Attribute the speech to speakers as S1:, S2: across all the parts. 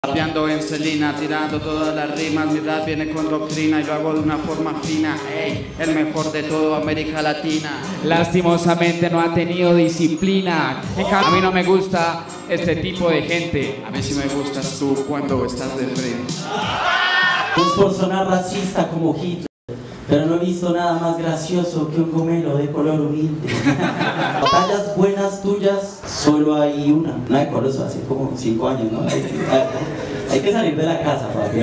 S1: Rapeando en Celina, tirando todas las rimas, mi rap viene con doctrina y lo hago de una forma fina, ey, el mejor de todo América Latina.
S2: Lastimosamente no ha tenido disciplina. A mí no me gusta este tipo de gente.
S1: A mí sí me gustas tú cuando estás de frente.
S3: Es por sonar racista como Hitler, pero no he visto nada más gracioso que un gomelo de color humilde. Batallas buenas tuyas, solo hay una. Una de Coloso hace como 5 años, ¿no? Hay que salir de la casa, papi.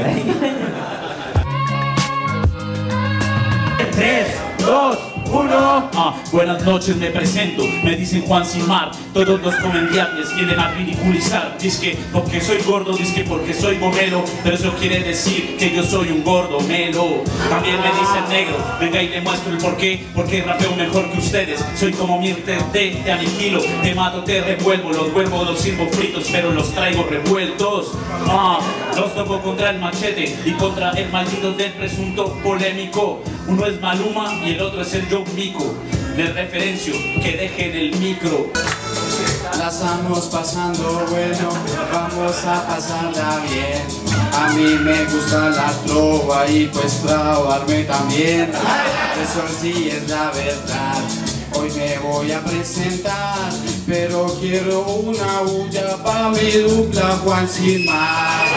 S4: 3, 2, 1. Buenas noches, me presento, me dicen Juan Simar. Todos los comediantes vienen a ridiculizar. Dizque porque soy gordo, dizque porque soy gomelo, pero eso quiere decir que yo soy un gordo melo. También me dicen negro, venga y le muestro el porqué. Porque rapeo mejor que ustedes, soy como Mirte, te aniquilo, te mato, te revuelvo. Los huevos los sirvo fritos, pero los traigo revueltos. Los toco contra el machete y contra el maldito del presunto polémico. Uno es Maluma y el otro es el John Mico. Les referencio que dejen el micro.
S1: La estamos pasando bueno, vamos a pasarla bien. A mí me gusta la trova y pues trabarme también. Eso sí es la verdad. Hoy me voy a presentar, pero quiero una bulla para mi dupla Juan Simar.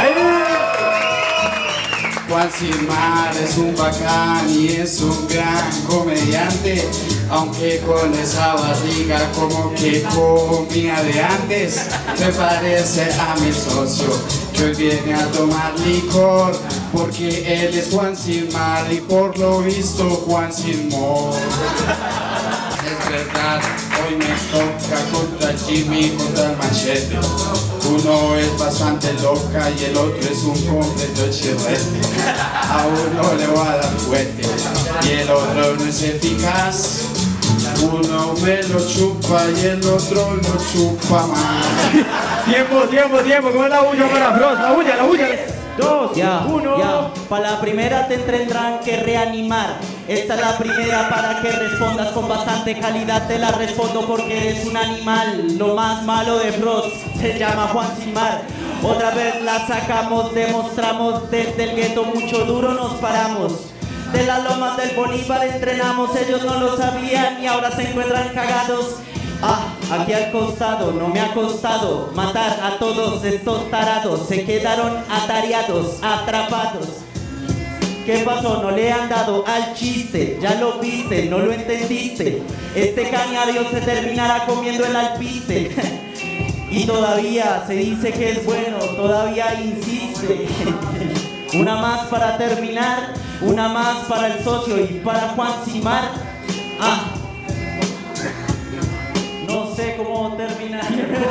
S1: Juan Simar es un bacán y es un gran comediante, aunque con esa barriga como que comía de antes. Me parece a mi socio que hoy viene a tomar licor, porque él es Juan Simar y por lo visto Juan Simón. Es verdad, hoy me toca contra Jimmy, contra el machete. Uno es bastante loca y el otro es un completo chirrete. A uno le voy a dar fuerte y el otro no es eficaz. Uno me lo chupa y el otro lo chupa más.
S5: Tiempo, ¿cómo es la bulla para Frost? La bulla. 2, 1.
S3: Para la primera te tendrán que reanimar. Esta es la primera para que respondas con bastante calidad. Te la respondo porque eres un animal. Lo más malo de Frost se llama Juan Simar. Otra vez la sacamos, demostramos desde el gueto mucho duro nos paramos. De las lomas del Bolívar entrenamos, ellos no lo sabían y ahora se encuentran cagados. Aquí al costado, no me ha costado matar a todos estos tarados. Se quedaron atareados, atrapados. ¿Qué pasó? No le han dado al chiste. Ya lo viste, no lo entendiste. Este cañario se terminará comiendo el alpiste. Y todavía se dice que es bueno, todavía insiste. Una más para terminar, una más para el socio y para Juan Simar. No sé cómo terminar.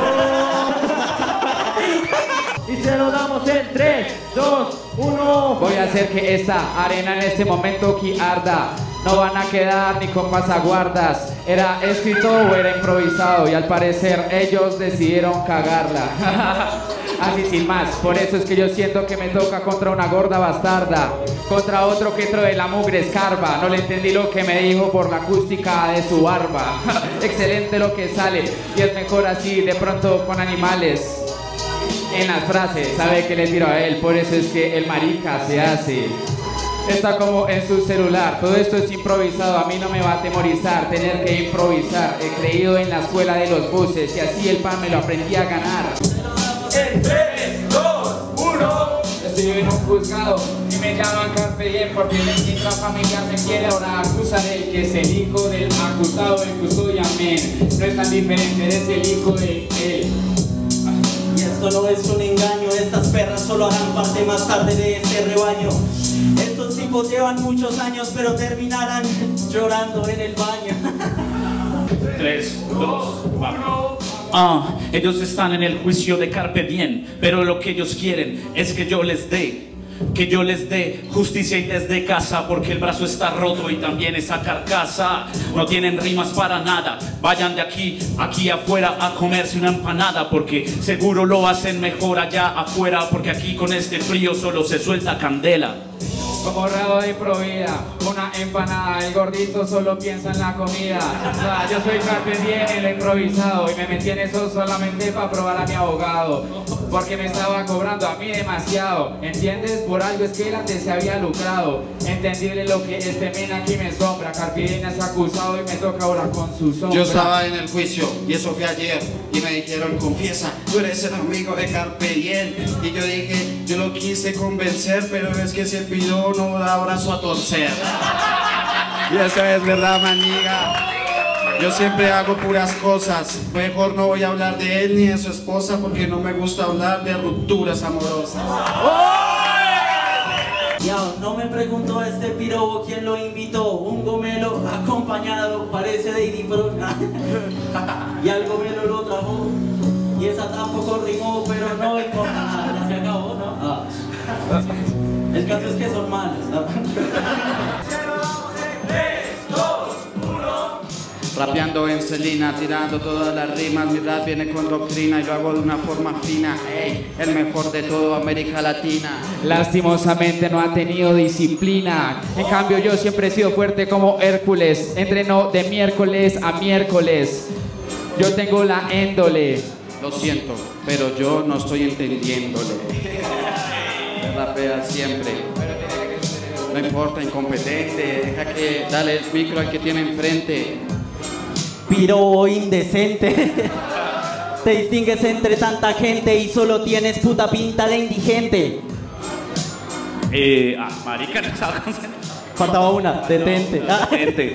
S5: Y se lo damos en 3, 2, 1.
S2: Voy a hacer que esta arena en este momento que arda. No van a quedar ni con pasaguardas. ¿Era escrito o era improvisado? Y al parecer ellos decidieron cagarla. Así sin más, por eso es que yo siento que me toca contra una gorda bastarda, contra otro que trae la mugre escarba. No le entendí lo que me dijo por la acústica de su barba. Excelente lo que sale y es mejor así de pronto con animales. En las frases, sabe que le tiro a él, por eso es que el marica se hace. Está como en su celular, todo esto es improvisado, a mí no me va a atemorizar tener que improvisar. He creído en la escuela de los buses y así el pan me lo aprendí a ganar.
S5: En 3, 2, 1.
S2: Estoy en un juzgado y me llaman Carpe Diem porque el intrafamiliar me quiere ahora acusar el que es el hijo del acusado en custodia, men. No es tan diferente, eres el hijo de él.
S3: Y esto no es un engaño, estas perras solo harán parte más tarde de este rebaño. Estos tipos llevan muchos años pero terminarán llorando en el baño.
S4: 3, 2, 1. Ellos están en el juicio de Carpe Diem, pero lo que ellos quieren es que yo les dé justicia y desde casa, porque el brazo está roto y también esa carcasa. No tienen rimas para nada, vayan de aquí afuera a comerse una empanada, porque seguro lo hacen mejor allá afuera, porque aquí con este frío solo se suelta candela.
S2: como rabo de improvida, una empanada, el gordito solo piensa en la comida. Yo soy Carpe Diem, el improvisado, y me metí en eso solamente para probar a mi abogado, porque me estaba cobrando a mí demasiado, ¿entiendes? Por algo es que él antes se había lucrado. Entendible lo que este men aquí me sombra, Carpe Diem es acusado y me toca ahora con su sombra.
S1: Yo estaba en el juicio y eso fue ayer y me dijeron confiesa, tú eres el amigo de Carpe Diem. Y yo dije, yo lo quise convencer, pero es que se pidió no da brazo a torcer. Y eso es verdad, maniga. Yo siempre hago puras cosas. Mejor no voy a hablar de él ni de su esposa porque no me gusta hablar de rupturas amorosas.
S3: Ya, no me preguntó este pirobo quién lo invitó. Un gomelo acompañado, parece Didi Pro. Y al gomelo lo trajo. Y esa tampoco rimó, pero no importa nada. Ya se acabó, ¿no? El caso es que son malos, ¿no?
S1: Rapeando en Celina, tirando todas las rimas. Mi rap viene con doctrina y lo hago de una forma fina. Ey, el mejor de todo América Latina.
S2: Lastimosamente no ha tenido disciplina. En cambio yo siempre he sido fuerte como Hércules. Entreno de miércoles a miércoles. Yo tengo la índole.
S1: Lo siento, pero yo no estoy entendiéndole. Me rapea siempre. No importa, incompetente. Deja que dale el micro al que tiene enfrente.
S3: Pirobo indecente. Te distingues entre tanta gente y solo tienes puta pinta de indigente.
S4: Marica, no estaba concentrado.
S3: Faltaba una, detente.
S4: Gente.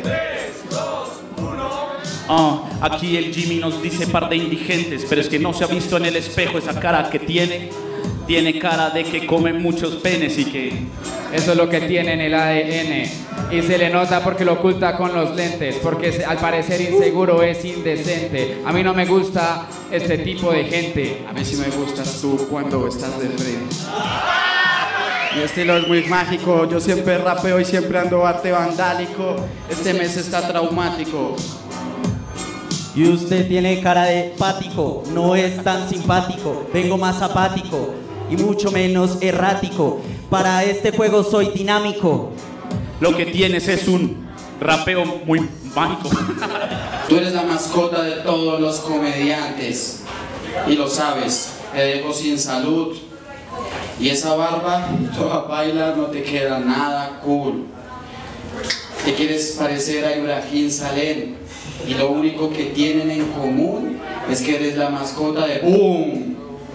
S4: Aquí el Jimmy nos dice par de indigentes, pero es que no se ha visto en el espejo esa cara que tiene. Tiene cara de que come muchos penes y que...
S2: Eso es lo que tiene en el ADN. Y se le nota porque lo oculta con los lentes, porque al parecer inseguro es indecente. A mí no me gusta este tipo de gente.
S1: A mí sí me gustas tú cuando estás de frente. Mi estilo es muy mágico, yo siempre rapeo y siempre ando arte vandálico. Este mes está traumático.
S3: Y usted tiene cara de pático, no es tan simpático, vengo más apático y mucho menos errático. Para este juego soy dinámico.
S4: Lo que tienes es un rapeo muy mágico.
S1: Tú eres la mascota de todos los comediantes y lo sabes, te dejo sin salud. Y esa barba, toda baila, no te queda nada cool. Te quieres parecer a Ibrahim Salem y lo único que tienen en común es que eres la mascota de ¡Boom!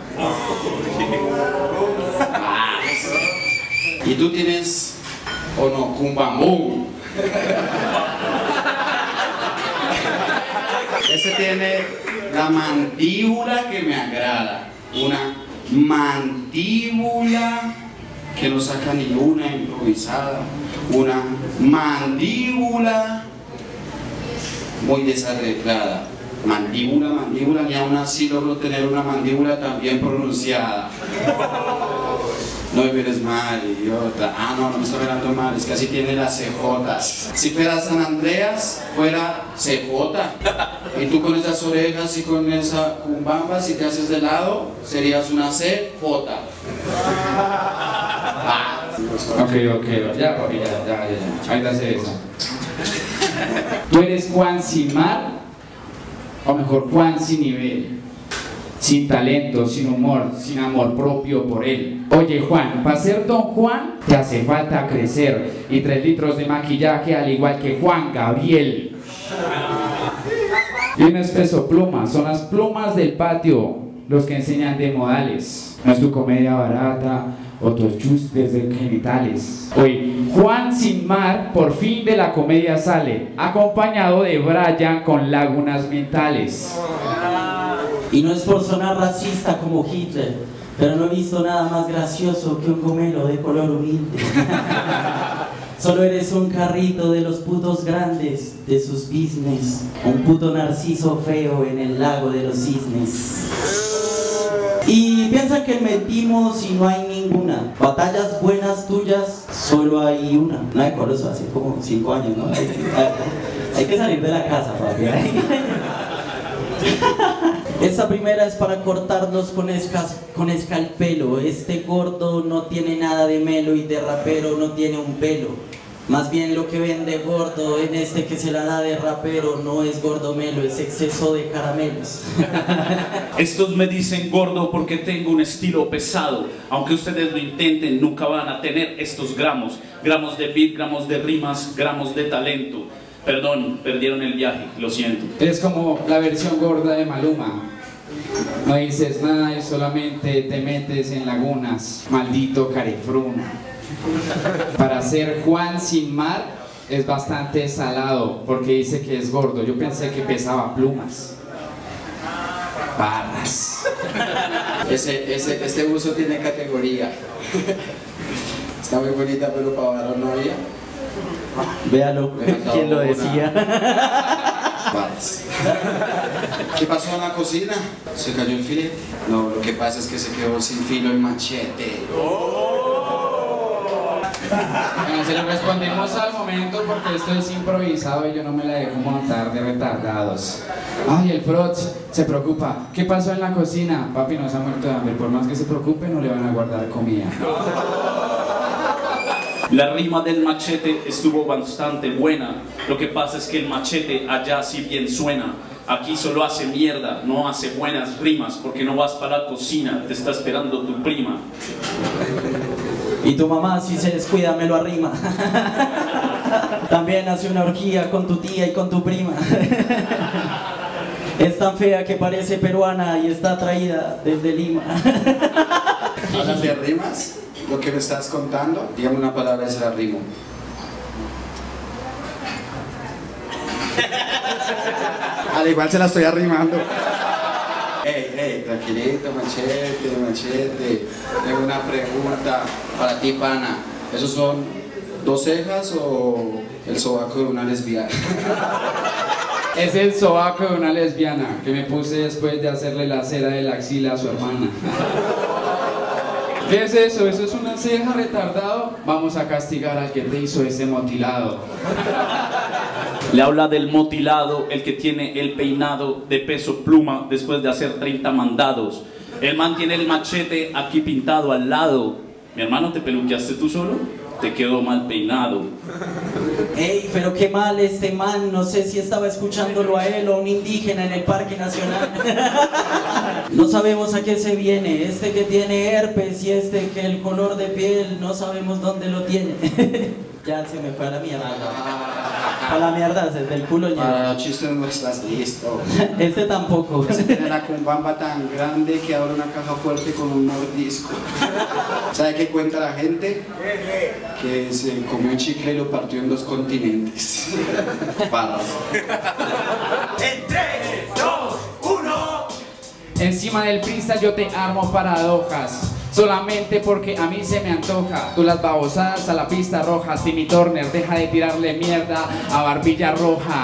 S1: Y tú tienes, o no, Cumbambum. Ese tiene la mandíbula que me agrada. Una mandíbula que no saca ni una improvisada. Una mandíbula muy desarreglada. Mandíbula, y aún así logro tener una mandíbula también pronunciada. No me mires mal, idiota. No me estoy mirando mal, es que así tiene las CJs. Si fuera San Andreas, fuera CJ. Y tú con esas orejas y con esa cumbamba, si te haces de lado, serías una CJ.
S2: Ok, ya papi, ya. Ahí la sé esa. Tú eres Juan sin mar, o mejor Juan sin nivel. Sin talento, sin humor, sin amor propio por él. Oye Juan, para ser Don Juan te hace falta crecer y 3 litros de maquillaje al igual que Juan Gabriel. Tienes peso pluma, son las plumas del patio los que enseñan de modales. No es tu comedia barata o tus chustes de genitales. Hoy Juan sin mar por fin de la comedia sale, acompañado de Brian con lagunas mentales.
S3: Y no es por sonar racista como Hitler, pero no he visto nada más gracioso que un gomelo de color humilde. Solo eres un carrito de los putos grandes de sus business. Un puto narciso feo en el lago de los cisnes. Y piensan que mentimos y no hay ninguna. Batallas buenas tuyas, solo hay una. No hay coloso, hace como 5 años, ¿no? Hay que salir de la casa, papi. Esta primera es para cortarlos con escalpelo. Este gordo no tiene nada de melo y de rapero no tiene un pelo. Más bien lo que vende gordo en este que se la da de rapero no es gordo melo, es exceso de caramelos.
S4: Estos me dicen gordo porque tengo un estilo pesado. Aunque ustedes lo intenten, nunca van a tener estos gramos. Gramos de beat, gramos de rimas, gramos de talento. Perdón, perdieron el viaje, lo siento.
S2: Es como la versión gorda de Maluma. No dices nada y solamente te metes en lagunas. Maldito carefruna. Para ser Juan Sin Mar es bastante salado porque dice que es gordo. Yo pensé que pesaba plumas. Barras.
S1: Este buzo tiene categoría. Está muy bonita, pero para varón no había.
S3: Véalo, ¿quién lo decía?
S1: Barras. ¿Qué pasó en la cocina? ¿Se cayó el filete? No, lo que pasa es que se quedó sin filo el machete.
S2: Bueno, se lo respondimos al momento porque esto es improvisado y yo no me la dejo montar de retardados. Ay, el Frots se preocupa. ¿Qué pasó en la cocina? Papi no se ha muerto de hambre. Por más que se preocupe, no le van a guardar comida.
S4: La rima del machete estuvo bastante buena. Lo que pasa es que el machete allá sí bien suena. Aquí solo hace mierda, no hace buenas rimas. Porque no vas para la cocina, te está esperando tu prima.
S3: Y tu mamá, si se descuida, me lo arrima. También hace una orgía con tu tía y con tu prima. Es tan fea que parece peruana y está traída desde Lima.
S1: ¿Hablas de rimas? Lo que me estás contando, dígame una palabra y se la rimo. Al igual se la estoy arrimando. Ey, tranquilito, machete. Tengo una pregunta para ti, pana. ¿Esos son 2 cejas o el sobaco de una lesbiana?
S2: Es el sobaco de una lesbiana que me puse después de hacerle la cera de la axila a su hermana. ¿Qué es eso? ¿Eso es una ceja, retardado? Vamos a castigar al que te hizo ese motilado.
S4: Le habla del motilado, el que tiene el peinado de peso pluma después de hacer 30 mandados. El man tiene el machete aquí pintado al lado. Mi hermano, ¿te peluqueaste tú solo? Te quedó mal peinado.
S3: Ey, pero qué mal este man. No sé si estaba escuchándolo a él o a un indígena en el Parque Nacional. No sabemos a qué se viene. Este que tiene herpes y este que el color de piel no sabemos dónde lo tiene. Ya se me fue a la mierda. A la mierda, desde el culo ya.
S1: Para los chistes no estás listo.
S3: Este tampoco.
S1: Ese tiene la cumbamba tan grande que abre una caja fuerte con un mordisco. ¿Sabe qué cuenta la gente? Que se comió un chicle y lo partió en 2 continentes. Barras.
S5: En 3, 2, 1.
S2: Encima del freestyle yo te armo paradojas. Solamente porque a mí se me antoja. Tú las babosadas a la pista roja. Timmy Turner, deja de tirarle mierda a Barbilla Roja.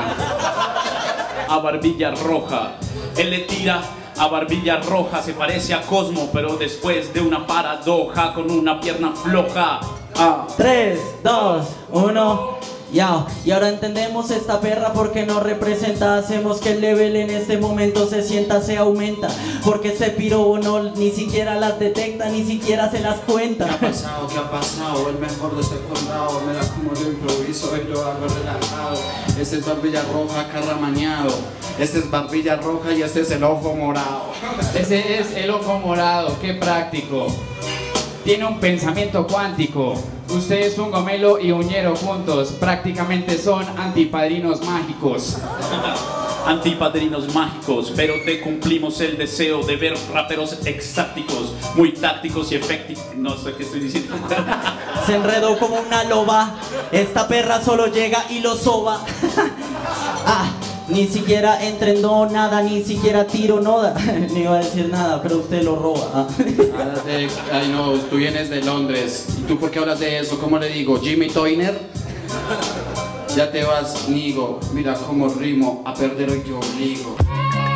S4: A Barbilla Roja, él le tira a Barbilla Roja. Se parece a Cosmo, pero después de una paradoja con una pierna floja.
S3: 3, 2, 1. Ya, y ahora entendemos esta perra porque nos representa. Hacemos que el level en este momento se sienta, se aumenta. Porque este piro no ni siquiera las detecta, ni siquiera se las cuenta.
S1: ¿Qué ha pasado? El mejor de este condado. Me la como yo improviso y lo hago relajado. Este es Barbilla Roja, carramañado. Este es Barbilla Roja y este es el ojo morado.
S2: Ese es el ojo morado, qué práctico. Tiene un pensamiento cuántico. Ustedes, un gomelo y uñero juntos, prácticamente son antipadrinos mágicos.
S4: Antipadrinos mágicos, pero te cumplimos el deseo de ver raperos extácticos, muy tácticos y efectivos. No sé qué estoy diciendo.
S3: Se enredó como una loba. Esta perra solo llega y lo soba. Ni siquiera entrenó nada, ni siquiera tiro nada. Ni iba a decir nada, pero usted lo roba.
S1: Ay no, tú vienes de Londres. ¿Y tú por qué hablas de eso? ¿Cómo le digo? ¿Jimmy Toiner? Ya te vas, Nigo. Mira cómo rimo, a perder hoy te obligo.